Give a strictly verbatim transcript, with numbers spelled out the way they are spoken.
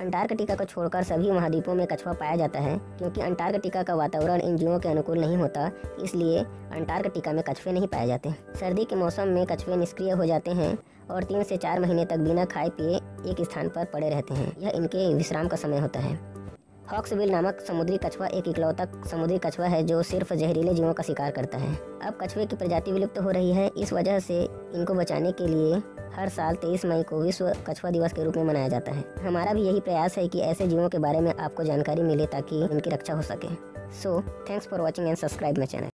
Antarctica को छोड़कर सभी महाद्वीपों में कछुआ पाया जाता है। क्योंकि अंटार्कटिका का वातावरण इन जीवों के अनुकूल नहीं होता, इसलिए अंटार्कटिका में कछुए नहीं पाए जाते। सर्दी के मौसम में कछुए निष्क्रिय हो जाते हैं और तीन से चार महीने तक बिना खाए पिए एक स्थान पर पड़े रहते हैं। यह इनके विश्राम का समय होता है। हॉक्सबिल नामक समुद्री कछुआ एक इकलौता समुद्री कछुआ है जो सिर्फ जहरीले जीवों का शिकार करता है। अब कछुए की प्रजाति विलुप्त हो रही है। इस वजह से इनको बचाने के लिए हर साल तेईस मई को विश्व कछुआ दिवस के रूप में मनाया जाता है। हमारा भी यही प्रयास है कि ऐसे जीवों के बारे में आपको जानकारी मिले ताकि इनकी रक्षा हो सके। So thanks for watching and subscribe my channel.